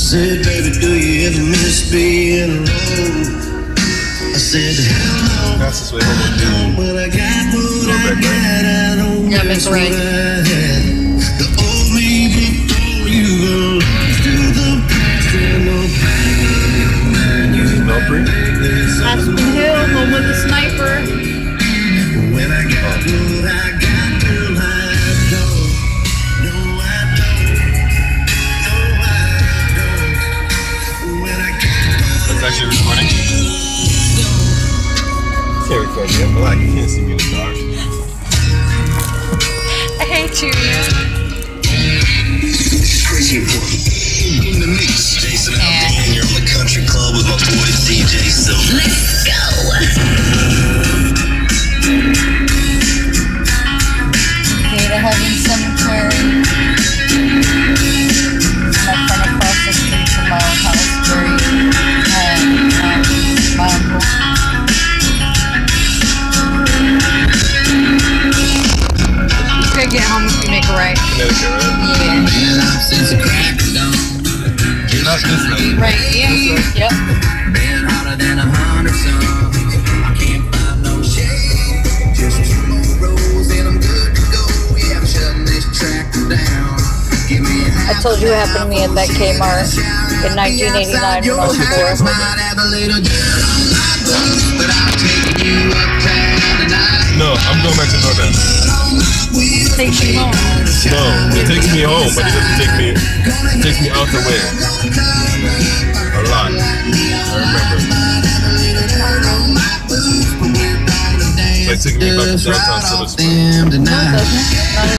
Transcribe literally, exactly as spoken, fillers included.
said, baby, do you ever miss being alone? I said, hell no. That's the way home do. But I got what I got. I don't Yeah, miss Miss what Ray. I had. The old me before you go lost to the past and no pain. You No free? Aspen Hill, home of the sniper. When I got what I got, girl, I don't. No, I don't. No, I don't. When I got It's actually recording. Can't record me. I'm black. You can't see me in the dark. I hate you. crazy in the mix. Jason out there, and you're on the country club with my boy D J. So let's go. Gate of Heaven Cemetery. My friend across the street from my old house, buried um, um, my uncle. You could get home if you make a right. Connecticut, right? Yeah. Not this way. Right, yeah. Yep. Been hotter than a hundred suns. I can't find no shade. Just two more rows and I'm good to go. Yeah, I'm shutting this track down. Give me a I told you what happened to me at that Kmart in nineteen eighty-nine when I was four. No, I'm going back to Northern. Takes you home. No, it takes me home, but it doesn't take me. It takes me out the way. A lot. I remember. It's like taking me back to downtown Silver Spring. No, it doesn't. Not